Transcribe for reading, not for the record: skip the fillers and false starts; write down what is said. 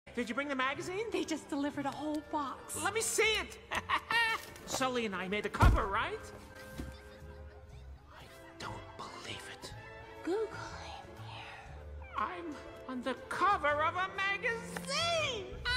Did you bring the magazine? They just delivered a whole box. Let me see it! Sully and I made the cover, right? I don't believe it. Googling here. I'm on the cover of a magazine!